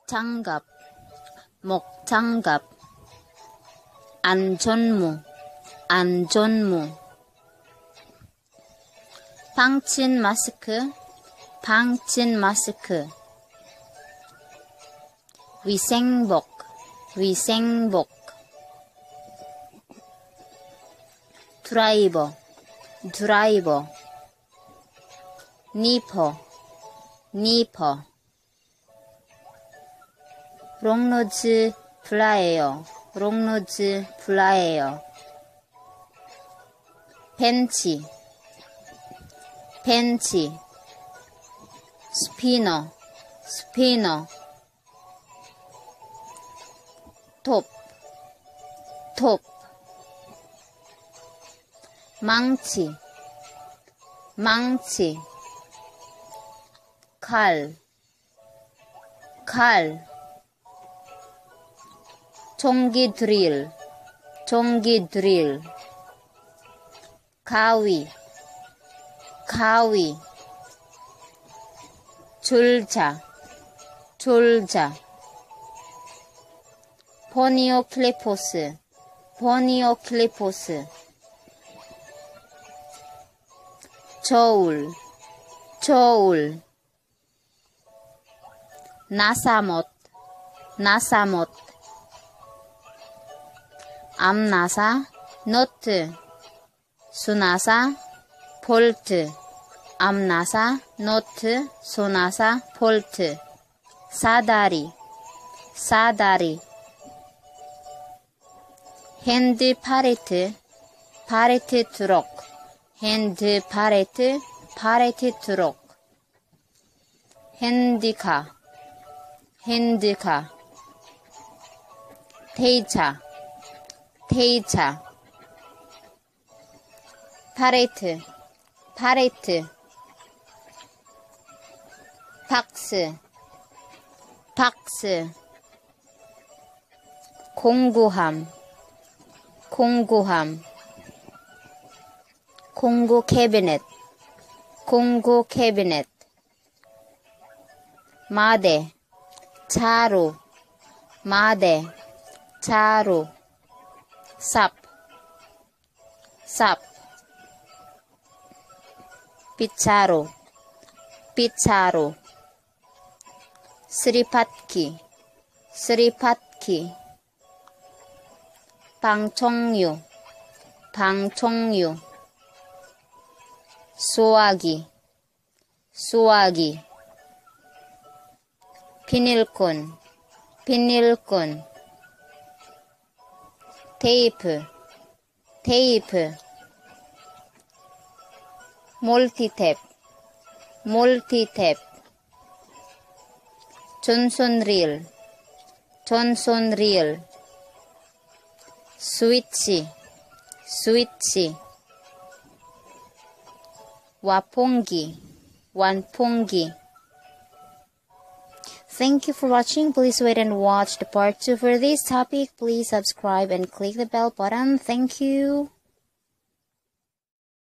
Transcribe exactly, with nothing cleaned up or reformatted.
목장갑, 목장갑. 안전모, 안전모. 방진 마스크, 방진 마스크. 위생복, 위생복. 드라이버, 드라이버. 니퍼, 니퍼. 롱노즈 플라이어, 롱노즈 플라이어. 벤치, 벤치. 스피너, 스피너. 톱, 톱. 망치, 망치. 칼, 칼. 종기 드릴, 종기 드릴. 가위, 가위. 줄자, 줄자. 포니오클리포스, 포니오클리포스. 저울, 저울. 나사못, 나사못. 암나사, 노트. 수나사, 볼트. 암나사, 노트, 수나사, 볼트. 사다리, 사다리. 핸드 파레트, 파레트 트럭. 핸드 파레트, 파레트 트럭. 핸디카, 핸디카. 테이차, 테이차. 파레트, 파레트. 박스, 박스. 공구함, 공구함. 공구 캐비넷, 공구 캐비넷. 마대, 자루, 마대, 자루. 삽, 삽. 빗자루, 빗자루. 스리팟키, 스리팟키. 방총유, 방총유. 수화기, 수화기. 비닐끈, 비닐끈. 테이프, 테이프. 몰티탭, 몰티탭. 존손릴, 존손릴. 스위치, 스위치. 와퐁기, 완퐁기. Thank you for watching. Please wait and watch the part two for this topic. Please subscribe and click the bell button. Thank you.